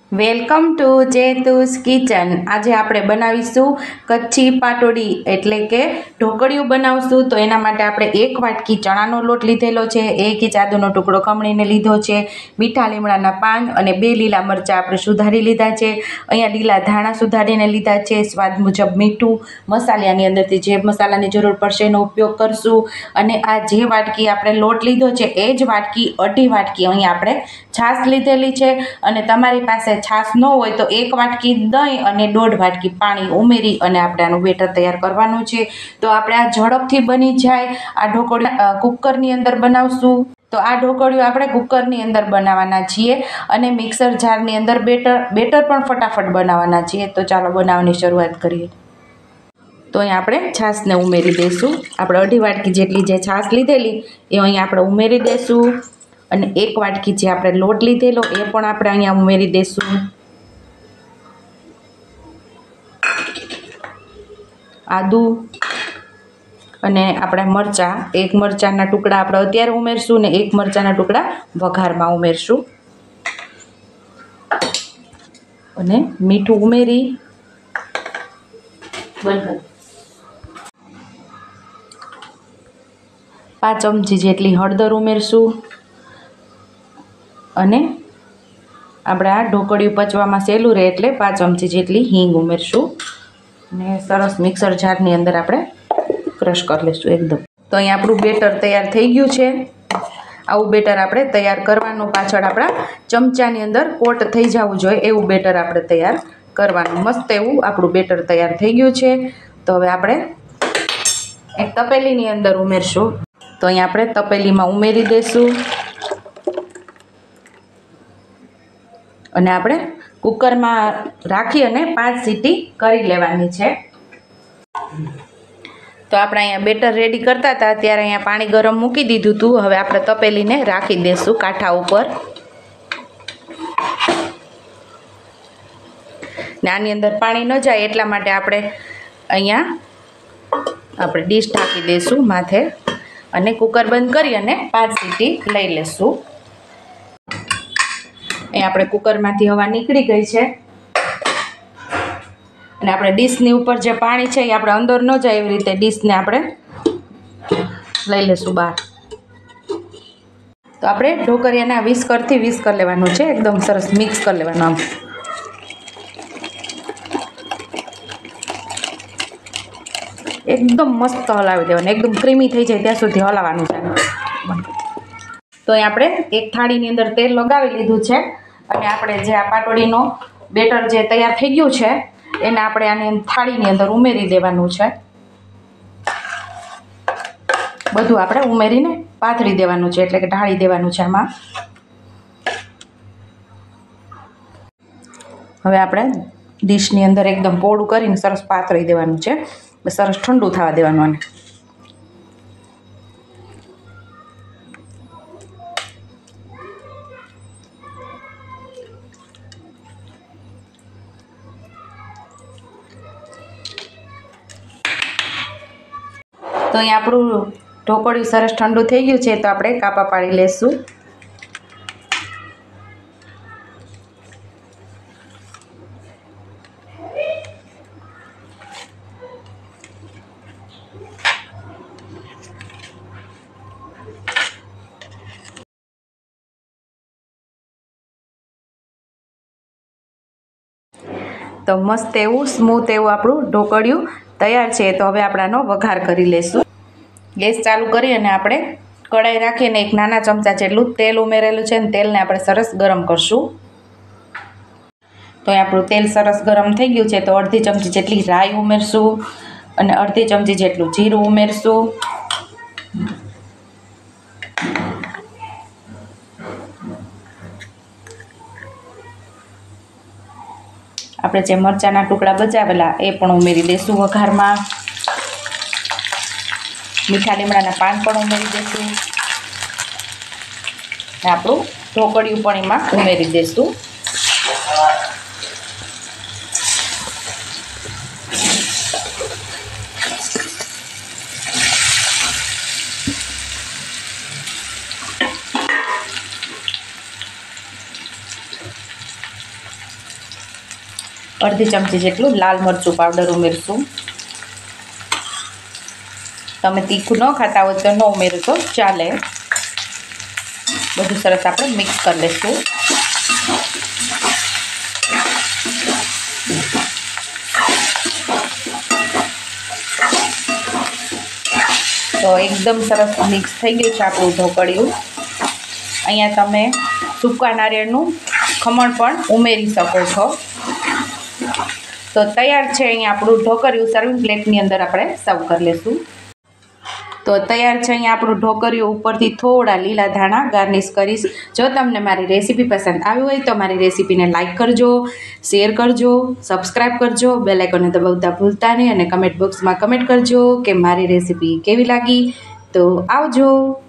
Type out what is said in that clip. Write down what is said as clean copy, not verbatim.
Welcome to જેતુસ kitchen. આજે આપણે બનાવીશું કચ્છી પાટોડી એટલે કે ઢોકળિયું બનાવશું। તો એના માટે આપણે 1 વાટકી ચણાનો લોટ લીધેલો છે, 1 ઇંચ આદુનો ટુકડો ખમણીને લીધો છે, મીઠા લીમડાના પાન અને 2 લીલા મરચાં આપણે સુધારી લીધા છે। અહીંયા લીલા ધાણા સુધારીને લીધા છે, સ્વાદ મુજબ મીઠું, મસાલાની અંદરથી જે મસાલાની જરૂર પડશે એનો ઉપયોગ કરશું। અને આ જે વાટકી આપણે લોટ લીધો છે એ જ વાટકી 2.5 વાટકી અહીંયા આપણે છાશ લીધેલી છે। અને તમારી પાસે છાશ ન હોય તો 1 વાટકી દહીં અને 1.5 વાટકી પાણી ઉમેરી અને આપણે આનું બેટર તૈયાર કરવાનું છે। તો આપણે આ ઝડપથી બની જાય આ ઢોકળિયું કુકરની અંદર બનાવશું। તો આ ઢોકળિયું આપણે કુકરની અંદર બનાવવાના છીએ અને મિક્સર જારની અંદર બેટર પણ ફટાફટ બનાવવાના છીએ। તો ચાલો બનાવવાની શરૂઆત કરીએ। તો અહીંયા આપણે છાશને ઉમેરી દઈશું। આપણે 2.5 વાટકી જેટલી જે છાશ લીધેલી એ અહીંયા આપણે ઉમેરી દઈશું અને 1 વાટકી જે આપણે લોટ લીધેલો એ પણ આપણે અહીંયા ઉમેરી દઈશું। આદુ અને આપણા મરચાં, 1 મરચાંના ટુકડા આપણે અત્યારે ઉમેરશું ને 1 મરચાંના ટુકડા વઘારમાં ઉમેરશું અને મીઠું ઉમેરી 5 ચમચી જેટલી હળદર ઉમેરશું અને આપણે આ ઢોકળિયું પચવામાં સહેલું રહે એટલે 5 ચમચી જેટલી હિંગ ઉમેરશું અને સરસ મિક્સર જારની અંદર આપણે ક્રશ કરી લઈશું એકદમ। તો અહીં આપણું બેટર તૈયાર થઈ ગયું છે। આવું બેટર આપણે તૈયાર કરવાનું, પાછળ આપણા ચમચાની અંદર કોટ થઈ જવું જોઈએ એવું બેટર આપણે તૈયાર કરવાનું। મસ્ત એવું આપણું બેટર તૈયાર થઈ ગયું છે। તો હવે આપણે એક તપેલીની અંદર ઉમેરશું। તો અહીં આપણે તપેલીમાં ઉમેરી દઈશું અને આપણે કુકરમાં રાખી અને 5 સીટી કરી લેવાની છે। તો આપણે અહીંયા બેટર રેડી કરતા હતા ત્યારે અહીંયા પાણી ગરમ મૂકી દીધું હતું। હવે આપણે તપેલીને રાખી દઈશું કાંઠા ઉપર ને આની અંદર પાણી ન જાય એટલા માટે આપણે અહીંયા ડીશ ઢાંકી દઈશું માથે અને કુકર બંધ કરી અને 5 સીટી લઈ લઈશું। અહીં આપણે કુકરમાંથી હવા નીકળી ગઈ છે અને આપણે ડીશની ઉપર જે પાણી છે એ આપણે અંદર ન જાય એવી રીતે ડીશને આપણે લઈ લઈશું બહાર। તો આપણે ઢોકળિયાના વિસ્કરથી વિસ્કર લેવાનું છે, એકદમ સરસ મિક્સ કરી લેવાનું આમ। એકદમ મસ્ત હલાવી દેવાનું, એકદમ ક્રીમી થઈ જાય ત્યાં સુધી હલાવવાનું છે। તો અહીં આપણે એક થાળીની અંદર તેલ લગાવી લીધું છે અને આપણે જે આ પાટોડીનો બેટર જે તૈયાર થઈ ગયું છે એને આપણે આની થાળીની અંદર ઉમેરી દેવાનું છે। બધું આપણે ઉમેરીને પાથરી દેવાનું છે એટલે કે ઢાળી દેવાનું છે આમાં। હવે આપણે ડીશની અંદર એકદમ પોળું કરીને સરસ પાથરી દેવાનું છે, સરસ ઠંડુ થવા દેવાનું આને। તો અહીં આપણું ઢોકળિયું સરસ ઠંડુ થઈ ગયું છે તો આપણે કાપા પાડી લઈશું। તો મસ્ત એવું સ્મૂથ એવું આપણું ઢોકળિયું તૈયાર છે। તો હવે આપણે આનો વઘાર કરી લઈશું। ગેસ ચાલુ કરી અને આપણે કઢાઈ રાખીને 1 નાના ચમચા જેટલું તેલ ઉમેરેલું છે અને તેલને આપણે સરસ ગરમ કરશું। તો આપણું તેલ સરસ ગરમ થઈ ગયું છે તો 1/2 ચમચી જેટલી રાઈ ઉમેરશું અને 1/2 ચમચી જેટલું જીરું ઉમેરશું। આપણે જે મરચાંના ટુકડા બચાવેલા એ પણ ઉમેરી દઈશું વઘારમાં। મીઠા લીમડાના પાન પણ ઉમેરી દઈશું અને આપણું ઢોકળિયું પણ એમાં ઉમેરી દઈશું। અડધી ચમચી જેટલું લાલ મરચું પાવડર ઉમેરશું. તમે તીખું ન ખાતા હોય તો ન ઉમેરો તો ચાલે. બધું સરસ આપણે મિક્સ કરી લઈશું. તો એકદમ સરસ મિક્સ થઈ ગયું છે આપણું ઢોકળિયું. અહીંયા તમે સૂકા નારિયેળનું ખમણ પણ ઉમેરી શકો છો. તો તૈયાર છે અહીંયા આપણું ઢોકળિયું. સર્વિંગ પ્લેટની અંદર આપણે સર્વ કરી લઈશું. તો તૈયાર છે અહીંયા આપણું ઢોકળિયું. ઉપરથી થોડા લીલા ધાણા ગાર્નિશ કરીશ. જો તમને મારી રેસીપી પસંદ આવી હોય તો મારી રેસીપીને લાઇક કરજો, શેર કરજો, સબસ્ક્રાઈબ કરજો, બેલ આઇકોનને દબાવતા ભૂલતા નહીં અને કમેન્ટ બોક્સમાં કમેન્ટ કરજો કે મારી રેસીપી કેવી લાગી. તો આવજો.